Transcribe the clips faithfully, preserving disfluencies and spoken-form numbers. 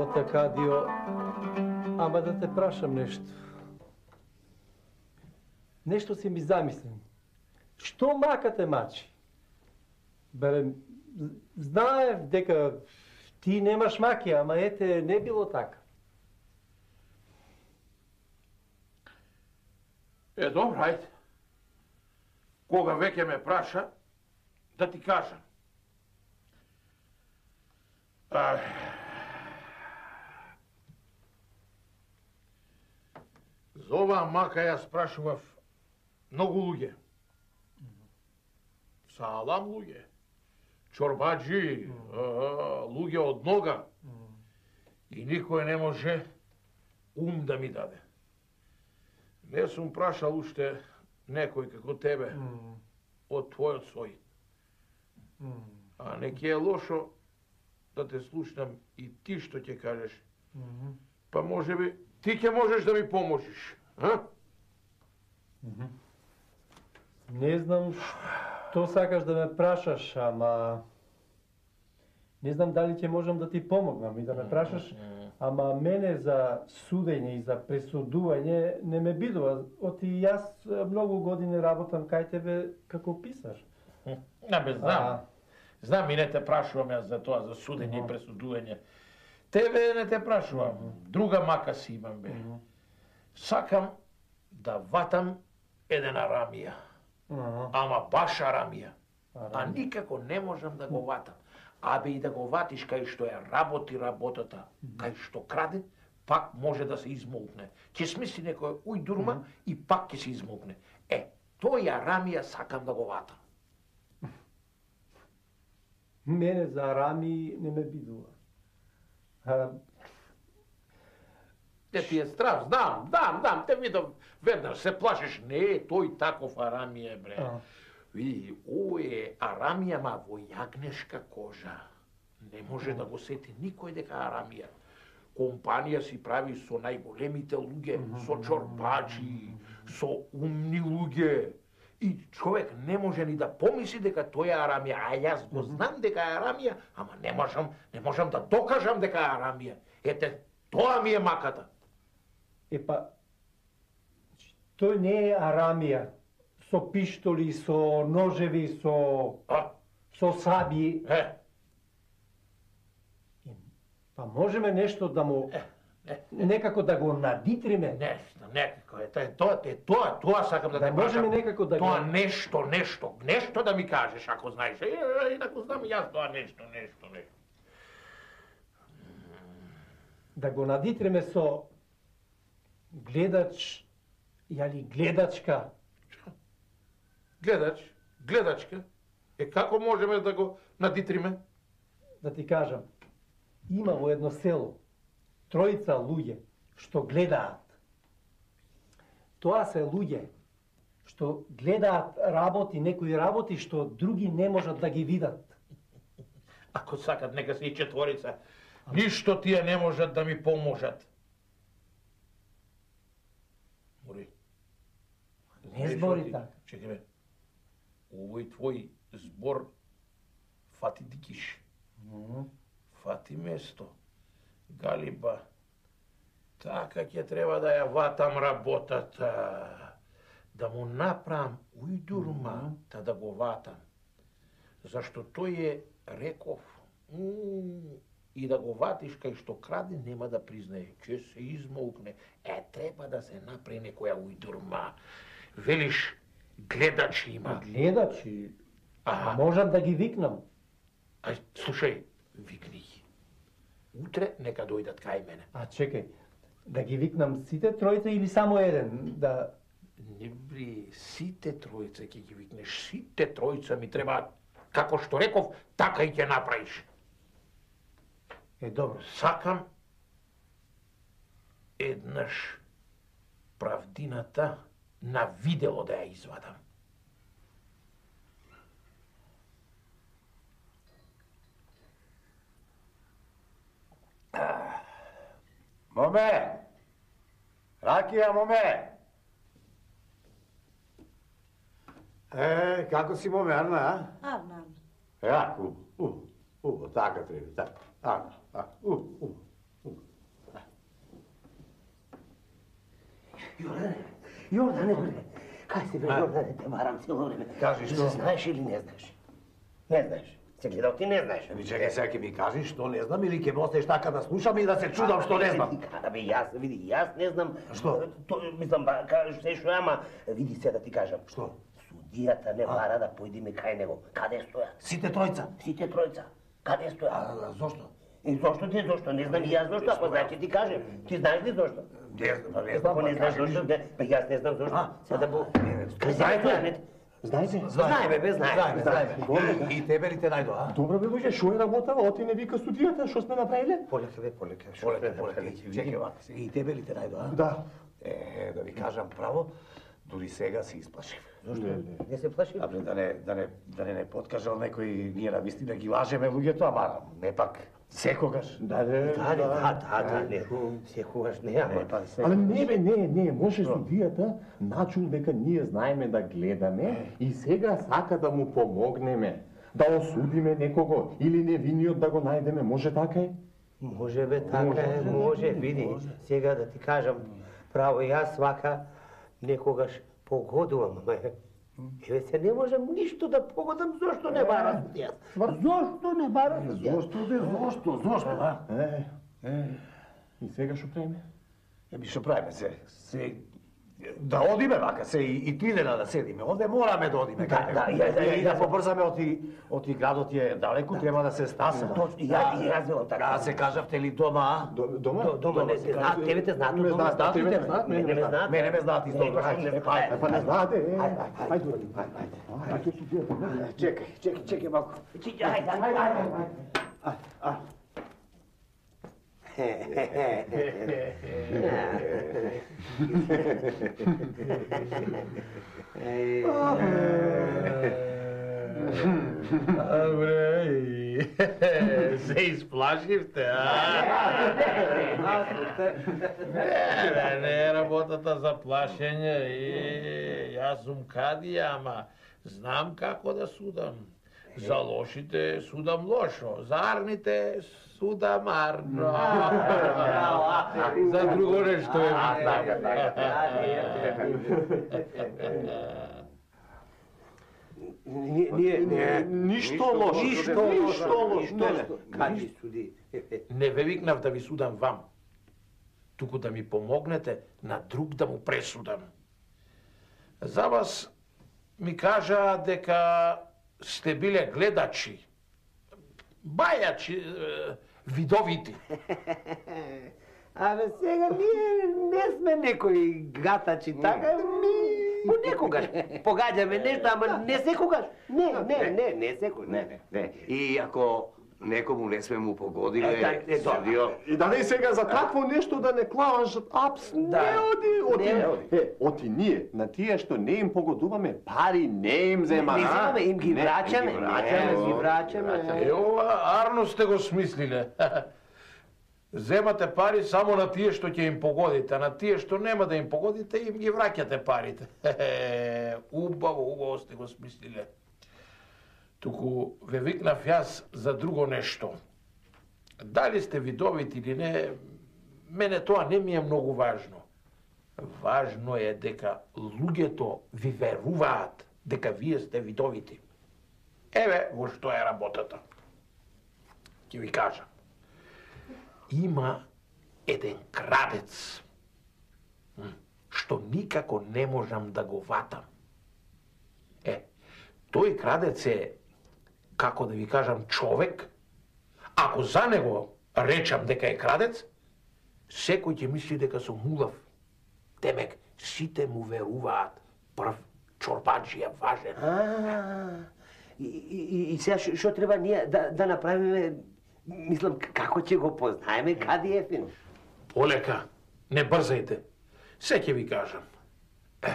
работа, Кадио, ама да те прашам нешто. Нешто си ми замислен. Што макате мачи? Беле, знаев дека ти немаш маки, ама ете, не било така. Е, добро, ајде. Кога веќе ме праша, да ти кажам. А... За оваа мака ја спрашував многу луѓе. Салам луѓе. Чорбаджи, луѓе од нога. И никој не може ум да ми даде. Не сум прашал уште некој како тебе од твојот сој. А не ќе е лошо да те слушнам и ти што ќе кажеш. Па може би ти ќе можеш да ми поможеш, а? Не знам што сакаш да ме прашаш, ама не знам дали ќе можам да ти помогнам и да ме прашаш, ама мене за судење и за пресудување не ме бидува. Оти јас многу години работам кај тебе како писар. Не бе, знам. Знам и не те прашувам јас за тоа, за судење и пресудување. Тебе не те прашувам. Друга мака си имам, бе. Сакам да ватам еден арамија. Ама баш арамија. А никако не можам да го ватам. Абе и да го ватиш кај што ја работи работата, кај што краде, пак може да се измолкне. Ќе смисли некој ујдурма и пак ќе се измолкне. Е, тој арамија сакам да го ватам. Мене за арами не ме бидува. А... Те ти е страв, знам, знам, знам, те видов, веднаш се плашиш, не е тој таков арамија, бре. А. Види, ово е арамија, ма во јагнешка кожа. Не може да го сети никој дека арамија. Компанија си прави со најголемите луѓе, со чорбачи, со умни луѓе. И човек не може ни да помисли дека тој е арамија, а јас го знам дека е арамија, ама не можам, не можам да докажам дека е арамија. Ете, тоа ми е маката. Епа, тој не е арамија. Со пиштоли, со ножеви, со... А? Со саби. Е. Па можеме нешто да му... Е. Некако да го надитриме. Нешто, некако е. Тоа, е, тоа, тоа сакам да, да те можеме кажам. некако да тоа го... нешто, нешто, нешто да ми кажеш, ако знаеш. Е, инаку знам јас тоа нешто, нешто, нешто. Да го надитриме со гледач, јали гледачка. Гледач, гледачка. Е, како можеме да го надитриме? Да ти кажам, има во едно село тројца луѓе што гледаат. Тоа се луѓе што гледаат работи, некои работи што други не можат да ги видат. Ако сакат, нека се и четворица. Ништо тие не можат да ми поможат. Мори. Не збори така. Чекай ме. Овој твој збор фати дикиш. Mm. Фати место. Галиба. Така ќе треба да ја ватам работата. Да му направам ујдурма, mm -hmm. та да го ватам. Зашто тој е реков. Mm, и да го ватиш кај што краде, нема да признае. Ќе се измолкне. Е, треба да се направи некоја ујдурма. Велиш, гледачи има. Гледачи? Аха. Можам да ги викнам. Ај, слушај, викни ги. Утре нека дојдат кај мене. А чекај, да ги викнам сите тројца или само еден? Да... Не бри, сите тројца ќе ги викнеш. Сите тројца ми требаат. Како што реков, така и ќе направиш. Е, добро. Сакам еднаш правдината на видело да ја извадам. Моме! Ракија, моме! Е, како си, моме, Арна, а? Арна, Арна. Е, а, убо, убо, убо, така треба, така. Арна, а, убо, убо, убо. Јордане, Јордане, бре. Кај си, бре, Јордане, те варам цело време. Кажи, што? Знаеш или не знаеш? Не знаеш. Се гледал ти не знаеш. Еми чекај, сега ќе ми кажеш што не знам или ќе ме оставиш така да слушам и да се чудам што не знам. Абе, јас, види, јас не знам. Што? То, мислам, ба, кажеш се што, ама, види се да ти кажам. Што? Судијата не бара да појдеме кај него. Каде стоја? Сите тројца? Сите тројца. Каде стоја? А зошто? И зошто ти, зошто? Не знам и јас зошто, ако значи ти кажем. Ти знаеш ли зошто? Не знам, не знам. Ако не знаеш зошто, не, па јас не знам зошто. Сега да го... Знаете? Знаете? Знае, бе, бе, знае. Знаеме, знаеме. И тебе ли те најдо, а? Добро бе, луѓе, шо е работава? Оти не вика студијата, шо сме направиле? Полека, бе, полека. Полека, полека. Чекај вака, и тебе ли те најдо, а? Да. Е, да ви кажам право, дури сега се исплашив. Зошто? Не се плаши? Абе, да не, да не, да не не подкажал некој, ние на вистина ги лажеме луѓето, ама не пак секогаш. Да, да, Да, да, да, да, не. Секогаш не, ама... Але не бе, не, не, може студијата начул дека ние знаеме да гледаме и сега сака да му помогнеме, да осудиме некого или невиниот да го најдеме, може така е? Може бе, така е, може, види. Сега да ти кажам, право, јас вака некогаш погодувам, ама еве се не можам ништо да погодам, зошто не бара судија? Зошто не бара судија? Зошто, бе, зошто, зошто, а? Е, е, и сега шо правиме? Еми, што правиме се? Се... Да одиме вака се и, и три дена да седиме. Онде мораме да одиме. Да, да, ја, да, и да побрзаме оти, оти градот е далеку, треба да се стасаме. Точно, и ја и јас велам така. Да се кажавте ли дома, а? Дома? До- Дома не се знаат, тебе те знаат, Ме дома знаат, знаат, тебе тебе те знаат, мене мене ме ме знаат. Мене ме знаат исто. Е, баш не Ајде, знаат. Е, па не знаате, е. Ајде, ајде. Ајде, ајде, ајде. Ајде, студијата. Чекај, чекај, чекај малку. Чи- Ајде, ајде, ајде, ајде. Абре, се исплашивте, а? Не, не е работата за плашење. И, јас сум кадија, ама знам како да судам. За лошите судам лошо, за арните судам арно. За друго нешто е. Ние, не, Ништо лошо. Ништо лошо, лошо. ништо лошо. Кади суди? Не ве викнав да ви судам вам, туку да ми помогнете на друг да му пресудам. За вас ми кажа дека сте биле гледачи, бајачи, е, видовити. Абе сега ние не сме некои гатачи, така ми понекогаш погаѓаме нешто, ама не секогаш. Не, не, не, не секогаш. Не, не. Не, и ако некому не сме му погодиле, Е, так, е, тоа. судио, И дали сега за такво нешто да не клаваш апс, не оди, оти, Не оди. е, оти ние, на тие што не им погодуваме, пари не им земаме. Не земаме, им ги враќаме, ги враќаме, ги враќаме. враќаме. Е, ова арно сте го смислиле. Земате пари само на тие што ќе им погодите, а на тие што нема да им погодите, им ги враќате парите. Убаво, убаво сте го смислиле. Туку ве викнав јас за друго нешто. Дали сте видовити или не, мене тоа не ми е многу важно. Важно е дека луѓето ви веруваат дека вие сте видовити. Еве во што е работата. Ќе ви кажам. Има еден крадец, што никако не можам да го ватам. Е, тој крадец е, како да ви кажам, човек. Ако за него речам дека е крадец, секој ќе мисли дека сум мулав. Демек, сите му веруваат. Прв чорбаджија важен. А, и, и, и сега што треба ние да, да направиме, мислам, како ќе го познаеме, каде е фин? Полека, не брзајте. Се ќе ви кажам. Е,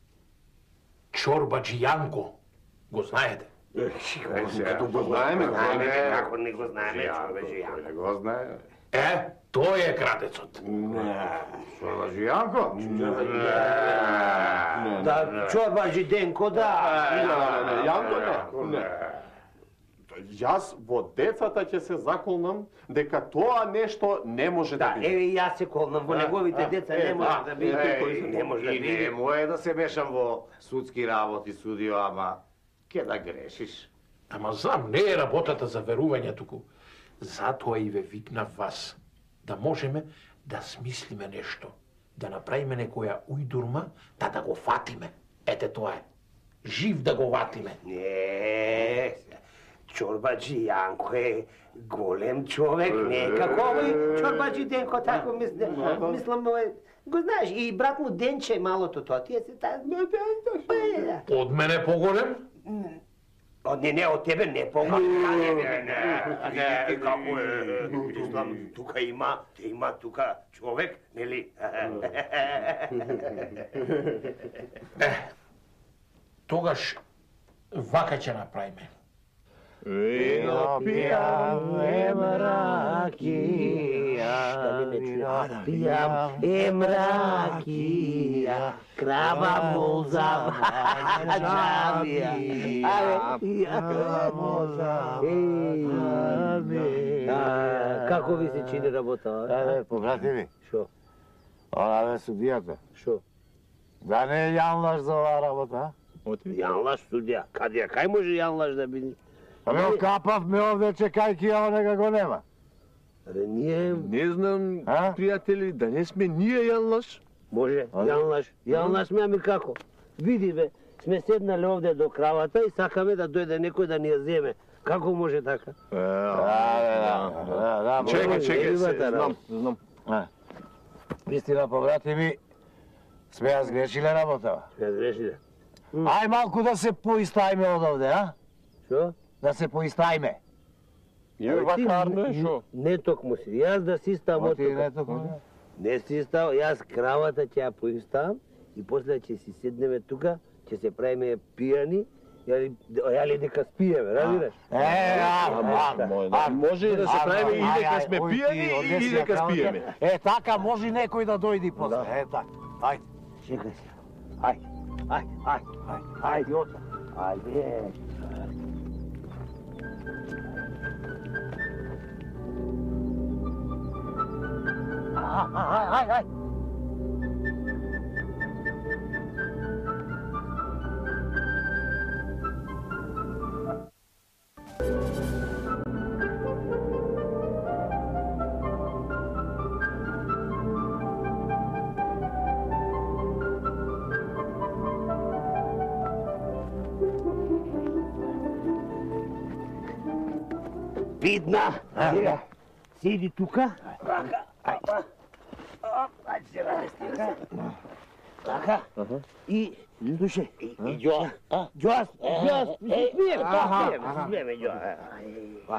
Чорбаджи Јанко, го знаете? Като го знаеме, Знаеме, како не го знаеме, човече, ја. не го знае. Е, тој е крадецот. Чорбаджи Јанко? Да, чорбаджи Денко, да. Јанко не. Јас во децата ќе се заколнам дека тоа нешто не може да Да, биде. еве и јас се колнам во неговите деца не може да биде кој не може да И биде. не мое да се мешам во судски работи, судио, ама ке да грешиш. Ама знам, не е работата за верување туку. Затоа и ве викнав вас, да можеме да смислиме нешто, да направиме некоја ујдурма, та да го фатиме. Ете тоа е. Жив да го ватиме. Не, Чорбаджи Јанко е голем човек, не е како овој Чорбаджи Денко, тако мислам, мислам, го знаеш, и брат му Денче малото тоа, тие се таа... Од мене поголем? Од не, не, од тебе не помага. Не, не, не, не, како е, мислам, тука има, те има тука човек, нели? Е, тогаш вака ќе направиме. Вино Пијам ем ракија, пијам ем ракија, краба муза джамија. Како ви се чини работа? Еве, побратими, Шо? она бе судијата. Шо? Да не е Јан Лаш за оваа работа, а? Јан Лаш судија, каде ја, кај може Јан Лаш да биде? Абе, окапавме овде чекајки, а онега го нема. Абе, ние... Не знам, А? пријатели, да не сме ние Јан Лаш? Може, Јан Лаш, Јан Лаш ме, ами како? Види бе, сме седнали овде до кравата и сакаме да дојде некој да ни ја земе. Како може така? Да, да, да, да, Чекај, може. чекај, се, Еривата знам, знам. А. Вистина, побратими, сме ја сгрешиле работава. Сме грешиле. Ај малку да се поистајме од овде, а? Шо? Да се поистајме. Еве, вакарно е, шо? Не токму си, јас да си ставам од Оти не тука. току. Не си став, јас кравата ќе ја поиставам и после ќе си седнеме тука, ќе се правиме пијани, јали, јали дека спиеме, разбираш? Е, а, а, А може да се правиме и дека сме пијани и дека спиеме. Е, така може некој да дојди после. Е, така. Ајде. Чекај се. Ајде, ајде, ајде, ајде, ајде, оца. Ајде. Ај, ај, ај. Видна, сега, седи тука, вака, апа, оп, ајде се расти, вака, и, слушај, и Ѓоа, Ѓоа, Ѓоа, се смиеме, тоа смиеме, се смиеме, Ѓоа.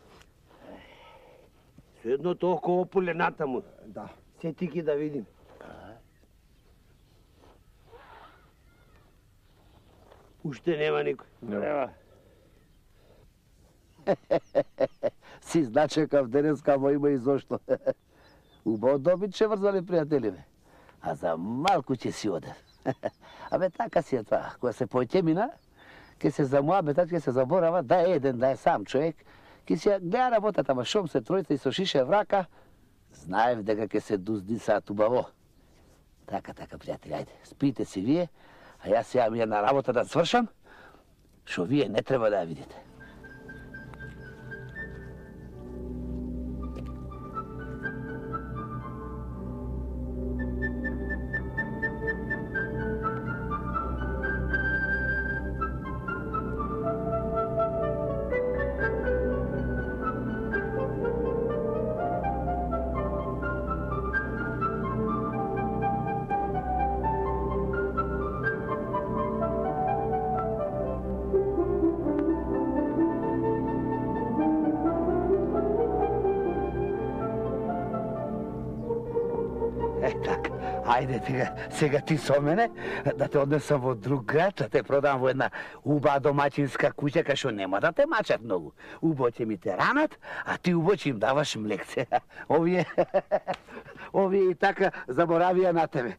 Со едно толку опулената му, да. Се тики да видим. Уште нема никој. Нема. Си значекав денеска, ама има и зошто. Убаво добит ќе врзали пријателиве. А за малку ќе си оде. Абе така си е тоа. Кога се појтемина, ќе се замуабетат, ќе се заборава да е еден, да е сам човек. Ќе се гледа работата, ама шом се тројца и со шише врака, знаев дека ќе се дуздисаат убаво. Така, така, пријатели, ајде, спите си вие, а јас сега ми една работа да свршам, шо вие не треба да ја видите. Е, така, ајде тега, сега ти со мене, да те однесам во друг град, да те продам во една убава домаќинска куќа, кај што нема да те мачат многу. Убаво ќе ми те ранат, а ти убаво ќе им даваш млекце. Овие, овие и така заборавија на тебе.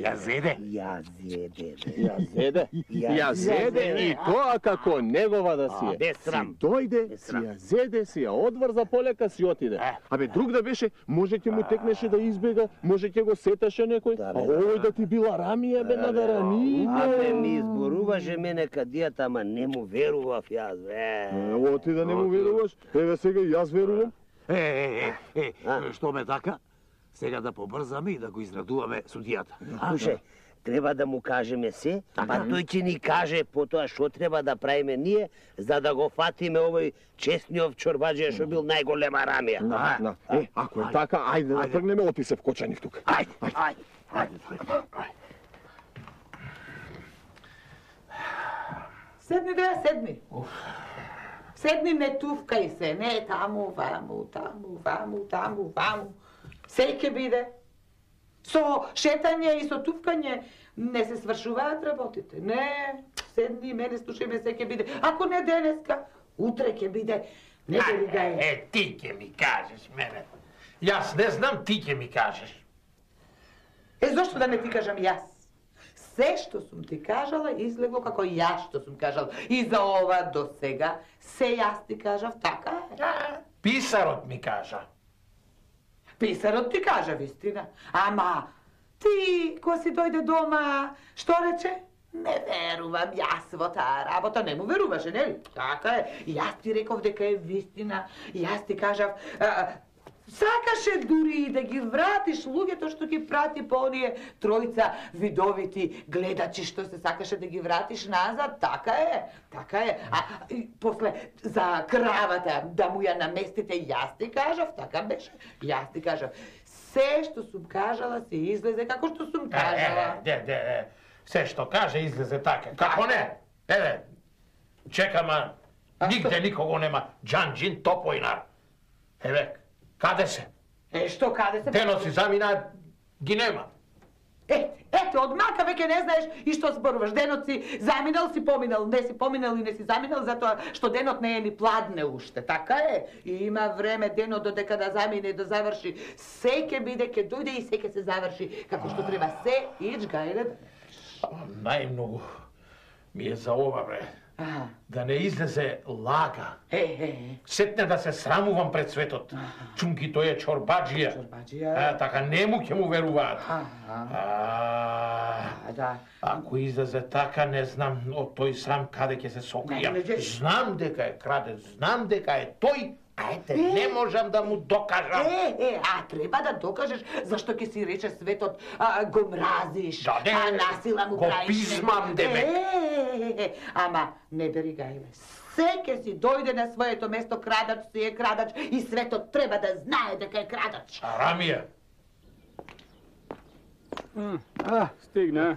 Јазеде? Јазеде, бе. Јазеде? Јазеде и тоа како негова да си е. Без срам. Си дојде, си ја зеде, си ја одврза полека, си отиде. Абе, друг да беше, може ќе му текнеше да избега, може ќе го сеташе некој, а овој да ти била Рамија, бе, на да рани. Абе, ми изборуваше мене кадијата, ама не му верував јас, бе. Ево ти да не му веруваш, еве сега и јас верувам. Е, е, е, е, што ме така? Сега да побрзаме и да го израдуваме судијата. Слушај, треба да му кажеме се, па тој ќе ни каже потоа што треба да правиме ние, за да го фатиме овој честниот чорбаџија што бил најголема Рамија. На, е, ако е така, ајде да тргнеме, оти се вкочаних тука. Ајде, ајде, ајде. Седни, бе, седни. Седни, не туфкај се, не таму, ваму, таму, ваму, таму, ваму. Сеј ќе биде. Со шетање и со туфкање не се свршуваат работите. Не, седни и мене слушај ме, се ќе биде. Ако не денеска, утре ќе биде. Не бери га е. Е, ти ќе ми кажеш мене. Јас не знам, ти ќе ми кажеш. Е, зошто да не ти кажам јас? Се што сум ти кажала излегло како јас што сум кажала. И за ова до сега се јас ти кажав, така е. Писарот ми кажа. Писарот ти кажа вистина. Ама ти, кога си дојде дома, што рече? Не верувам јас во таа работа. Не му веруваше, нели? Така е. Јас ти реков дека е вистина. Јас ти кажав, а, сакаше дури и да ги вратиш луѓето што ги прати по оние тројца видовити гледачи што се сакаше да ги вратиш назад. Така е, така е. А и после за кравата да му ја наместите, јас ти кажав, така беше. Јас ти кажав. Се што сум кажала се излезе како што сум кажала. Е, де, де, де. Се што каже излезе така. Како не? Еве, чекама, нигде никого нема. Џанџин Топојнар. Еве, каде се? Е, што каде се? Деноси замина, ги нема. Ете, ете, од мака веќе не знаеш и што зборуваш. Денот си заминал, си поминал, не си поминал и не си заминал, затоа што денот не е ни пладне уште. Така е. И има време денот додека да замине и да заврши. Се ќе биде, ќе дојде и се ќе се заврши. Како што треба се, ич гајле. Најмногу ми е за ова, бре. Аха. Да не излезе лага. Е, е, е. Сетне да се срамувам пред светот. Чунки тој е чорбаџија. Чорбаџија. А, така нему ќе му веруваат. Аха. А, да. Ако излезе така, не знам од тој срам каде ќе се сокријам. Знам дека е крадец, знам дека е тој, а ете, не можам да му докажам. Е, е, а треба да докажеш зашто ќе си рече светот, а, го мразиш, Да, не, а насила му го правиш. пизмам, демек. Е, е, е, ама не бери гајле. Се ќе си дојде на своето место, крадач си е крадач и светот треба да знае дека е крадач. Рамија. А, стигна.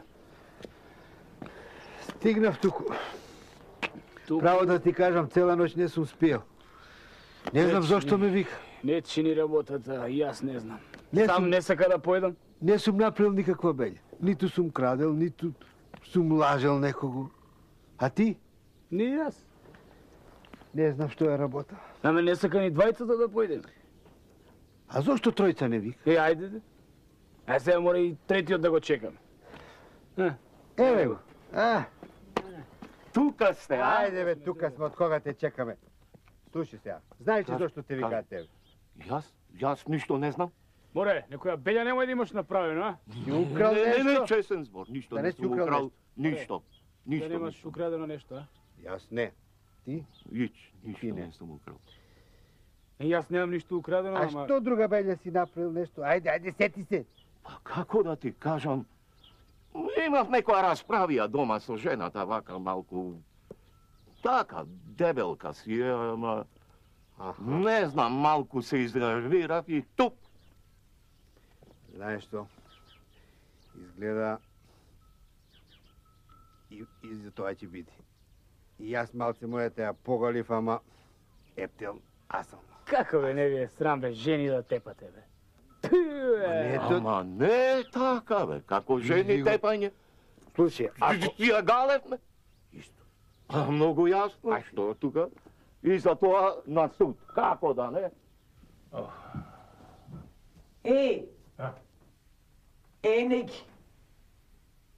Стигнав туку. Право да ти кажам, цела ноќ не сум спиел. Не знам зошто ме вика. Не чини работата, јас не знам. Не Сам сум- не сака да поедам. Не сум направил никаква белја. Ниту сум крадел, ниту сум лажел некого. А ти? Не јас. Не знам што е работа. Аме не сака ни двајцата да поедем. А зошто тројца не вика? Е, ајде де. А сега мора и третиот да го чекаме. А, Еве го. А, тука сте, а? ајде бе, тука сме, од кога те чекаме. Слушај сега, знаеш ли зошто те викаат тебе? Јас? Јас ништо не знам. Море, некоја белја немој да имаш направено, а? Си украл Не, не, не, нешто? чесен збор, ништо Да не не си сум украл украл, ништо. Да Ништо. немаш ништо. украдено нешто, а? Јас не. Ти? Ич, ништо Ти не. не сум украл. Е, јас немам ништо украдено, А ама... што друга белја си направил нешто? Ајде, ајде, сети се. Па како да ти кажам, имав некоја расправија дома со жената, вака малку... Така, дебелка си е, ама... Не знам, малку се изревирав и туп. Знаеш што? Изгледа и, и за тоа ќе биде. И јас малце мојата ја погалив, ама ептел, аз сам. Како бе, не ви е срам бе, жени да тепате бе. Пу, бе. Ето, Ама не е така, бе, како жени го- тепање. слушај, ако... Ти ја галевме? Исто. А, многу јасно, а што тука? И за тоа на суд, како да не? Еј! А? Ене ги!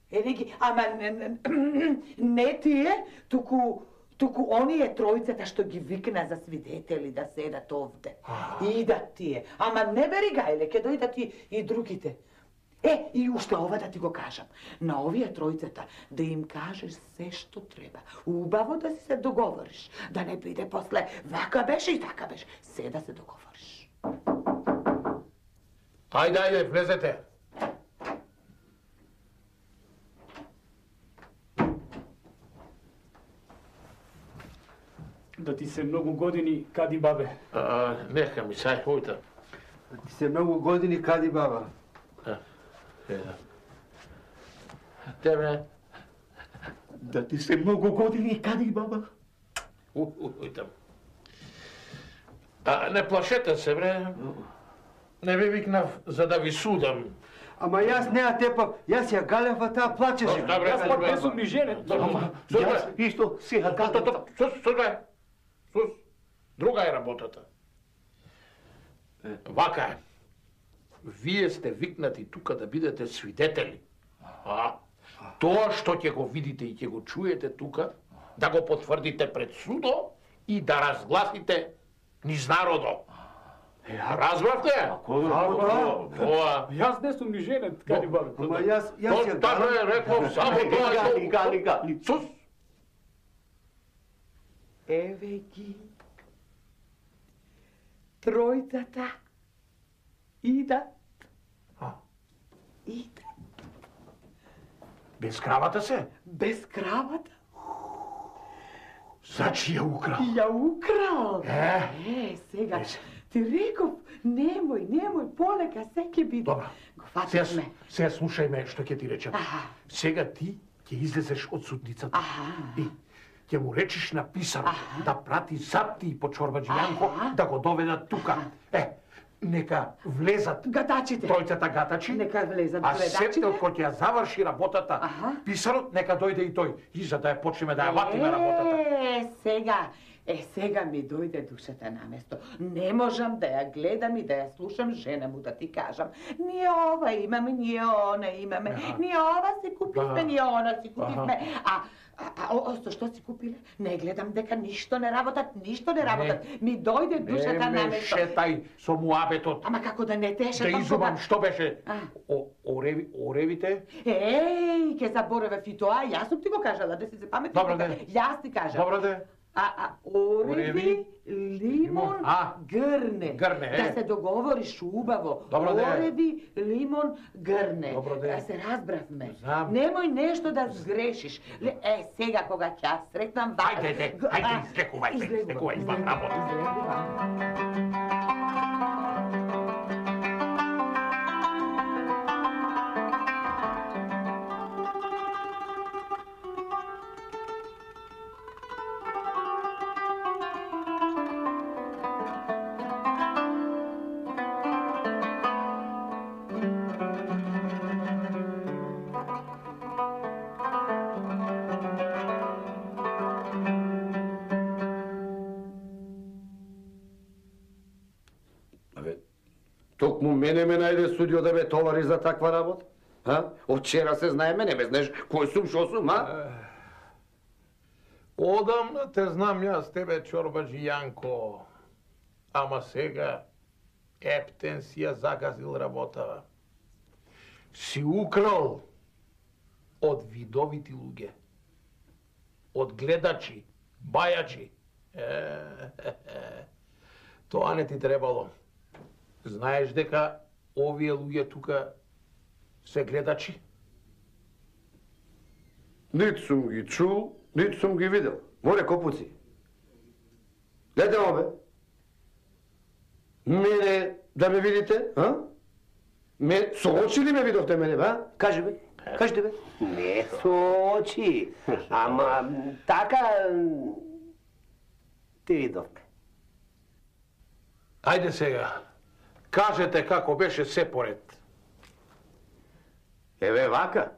Еве ги, ама не, не, не тие, туку туку оние тројцата што ги викна за свидетели да седат овде. Идат тие, ама не бери гајле, ќе дојдат и, и другите. Е, и уште ова да ти го кажам. На овие тројцата да им кажеш се што треба. Убаво да си се договориш. Да не биде после вака беше и така беше. Се да се договориш. Ајде, ајде, влезете. Да ти се многу години, кади бабе? А, нека ми сај, ојта. Да ти се многу години, кади баба? Еда. Тебе? Да ти се многу години, кади баба? Ојта. А, не плашете се, бре. Не ви викнав за да ви судам. Ама јас неа тепав, јас ја галев, таа плачеше. Јас пак не сум ни женен. Ама, јас исто си ја галев. Сус, сус, сус, друга е работата. Вака е. Вие сте викнати тука да бидете свидетели. А, тоа што ќе го видите и ќе го чуете тука, да го потврдите пред судо и да разгласите низ народо. Разбравте? Тоа. Јас не сум ни женен, кади бабе. Ама јас, јас ја Така е, реков, само тоа е Гали, гали, гали. Сус! Еве ги. Тројцата идат. Идат. Без кравата се? Без кравата. Значи ја украл. Ја украл. Е, Е, сега, ти реков, немој, немој, полека, се ќе биде. Добра. Го Сега, фативме. сега слушај ме што ќе ти речем. Аха. Сега ти ќе излезеш од судницата Аха. и ќе му речеш на писарот Аха. да прати запти по Чорбаџијанко Аха. да го доведат тука. Е, нека влезат Гадачите. тројцата гатачи, Нека влезат а гледачите. сетел кој ќе ја заврши работата, Аха. писарот нека дојде и тој, и за да ја почнеме да ја ватиме работата. Е, сега, е, сега ми дојде душата на место. Не можам да ја гледам и да ја слушам жена му да ти кажам. Ние ова имаме, ние она имаме, ние ова си купивме, Да. ние она си купивме. А, а, а о, со што си купиле? Не гледам дека ништо не работат, ништо не работат. Ми дојде душата Не на ме место. шетај со муабетот. Ама како да не те Да шетам изумам кога- што беше. А. О, ореви, оревите? Еј, ке забореве и тоа, јас сум ти го кажала, да си се паметни. Добро, дека- де. Јас ти кажам. Добро де. А, а, ореви, Ореви, лимон, а, грне. грне, е. Да се договориш убаво. Добро, де. Ореви, лимон, грне. Добро, де. Да се разбравме. Знам. Немој нешто да сгрешиш. Ле, е, сега кога ќе ја сретнам вас... Ајде, де, ајде, излекувај, бе, излекувај, имам работа. Токму мене ме најде судио да ме товари за таква работа? А? Од вчера се знае мене, ме знаеш кој сум, шо сум, а? Одамна те знам јас тебе, Чорбаџијанко. Ама сега Ептен си ја загазил работава. Си украл од видовити луѓе, од гледачи, бајачи. Е, тоа не ти требало. Знаеш дека овие луѓе тука се гледачи? Ниту сум ги чул, ниту сум ги видел. Море копуци. Гледамо бе. Мене да ме видите, а? Ме со очи ли ме видовте мене, бе? Кажи бе. Кажете бе. Не со очи, ама така ти видовме. Ајде сега, кажете како беше се поред. Еве вака.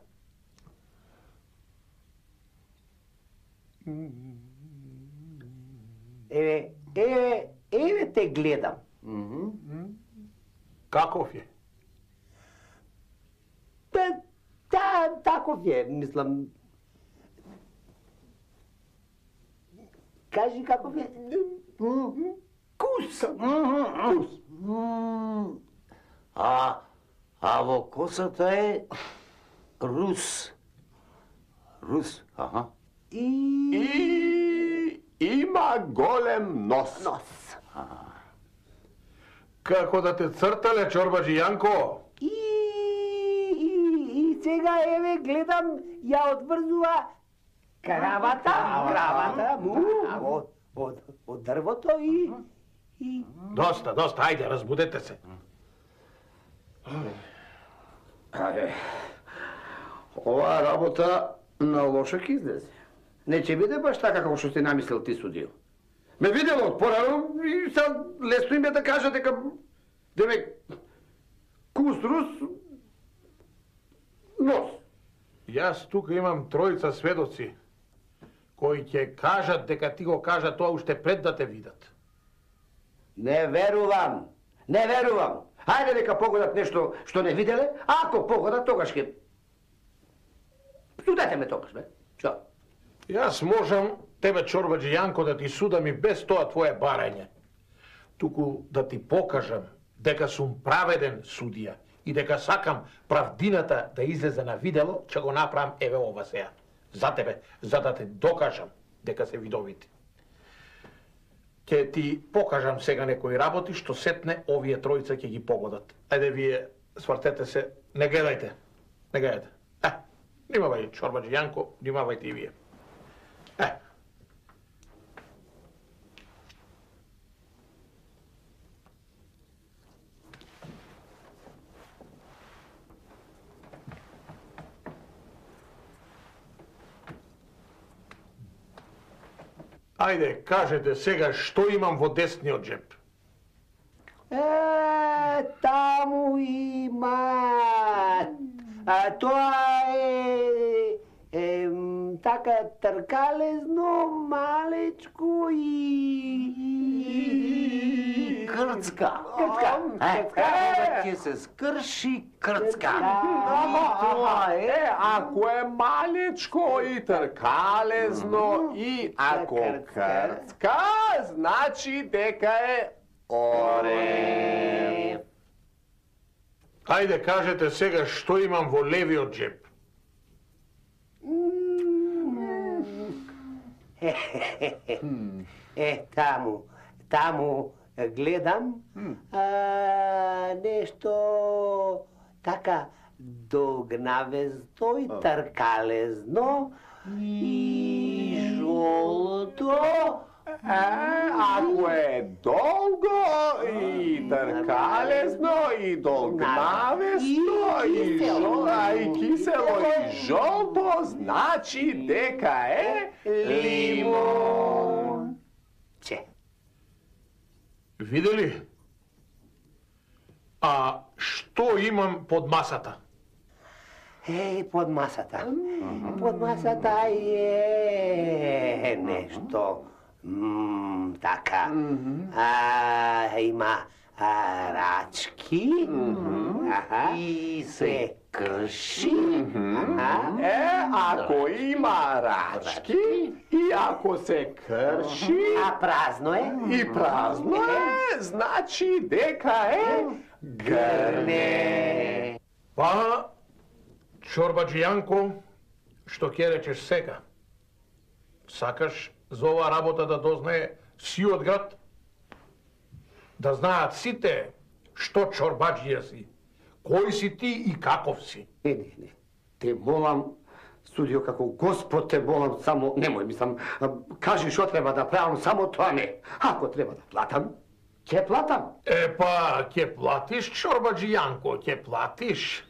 Еве, еве, еве те гледам. Каков е? Па, да, таков е, мислам. Кажи каков е? Кус. Кус. А, а во косата е Рус. Рус, аха. И... И... има голем нос. Нос. Како да те цртале, чорбаджи Јанко? И, и, и сега, еве, гледам, ја одврзува кравата, кравата му, од, од, од дрвото и... и... Доста, доста, ајде, разбудете се. Ајде. Оваа работа на лошак излезе. Не ќе биде баш така како што си намислил ти, судио. Ме видел од порано и сега лесно им е да кажа дека демек кус рус нос. Јас тука имам тројца сведоци кои ќе кажат дека ти го кажа тоа уште пред да те видат. Не верувам. Не верувам. Хајде дека погодат нешто што не виделе, а ако погодат тогаш ќе судете ме тогаш, бе. Што? Јас можам тебе, чорбаджи Јанко, да ти судам и без тоа твое барање. Туку да ти покажам дека сум праведен судија и дека сакам правдината да излезе на видело, ќе го направам еве ова сега. За тебе, за да те докажам дека се видовити. Ќе ти покажам сега некои работи што сетне овие тројца ќе ги погодат. Ајде вие свртете се, не гледајте. Не гледајте. Е, внимавај, чорбаджи Јанко, внимавајте и вие. Е. Ајде, кажете сега што имам во десниот джеп. Е, таму има... А, тоа е... е така тркалезно, малечко и... и... крцка. Крцка. Крцка. Е, ќе се скрши крцка. Тоа е, ако е малечко и тркалезно и ако крцка, значи дека е оре. Ајде, кажете сега што имам во левиот джеп. Е, таму, таму гледам а, нешто така долгнавезно и тркалезно и жолто. Е, ако е долго и тркалезно и долгнавесто и жолто и кисело и жолто, значи дека е лимон. Че. Видели? А што имам под масата? Е, под масата. Под масата е нешто м, така. А, има а, рачки. Аха. И се крши. Е, ако има рачки и ако се крши А празно е? и празно е, значи дека е грне. Па, чорбаджи Јанко, што ќе речеш сега? Сакаш за оваа работа да дознае сиот град? Да знаат сите што чорбаджија си, кој си ти и каков си? Не, не, не. Те молам, судио, како Господ те молам, само, немој, мислам, кажи што треба да правам, само тоа не. Ако треба да платам, ќе платам. Е, па, ќе платиш, чорбаджи Јанко, ќе платиш.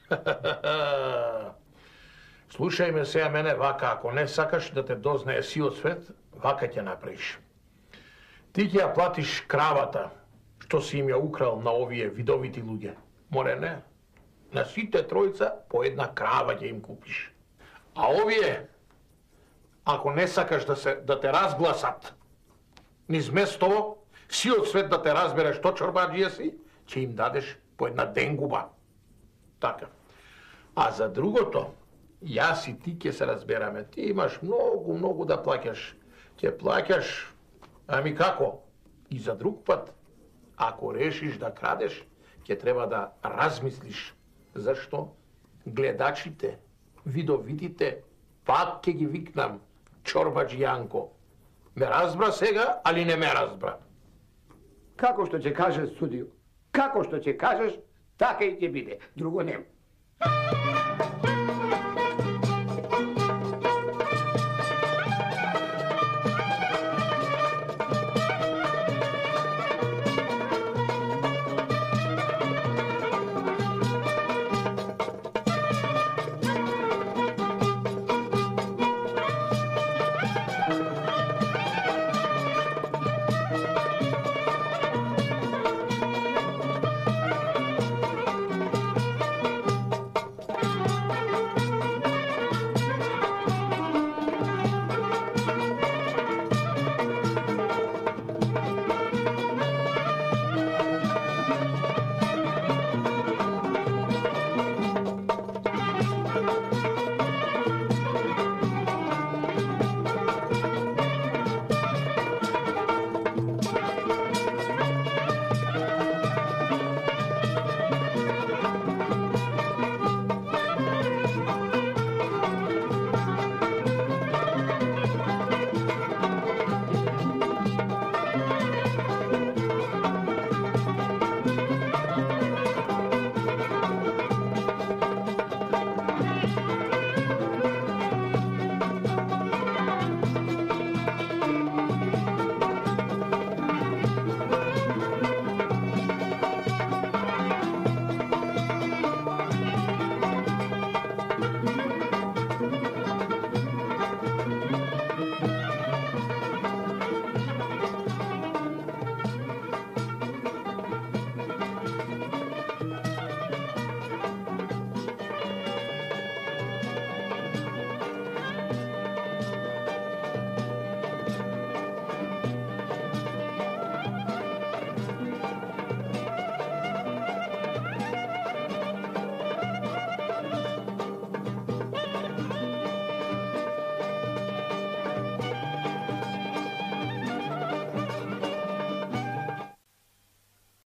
Слушај ме сега мене вака, ако не сакаш да те дознае сиот свет, вака ќе направиш. Ти ќе ја платиш кравата, што си им ја украл на овие видовити луѓе. Море не. На сите тројца по една крава ќе им купиш. А овие, ако не сакаш да се да те разгласат, низ место, сиот свет да те разбере што чорбаджија си, ќе им дадеш по една денгуба. Така. А за другото, Јас и ти ќе се разбераме. Ти имаш многу, многу да плаќаш. Ќе плаќаш, ами како? И за друг пат, ако решиш да крадеш, ќе треба да размислиш. Зашто? Гледачите, видовидите, пак ќе ги викнам Чорбач Јанко. Ме разбра сега, али не ме разбра. Како што ќе кажеш, судио, како што ќе кажеш, така и ќе биде. Друго нема.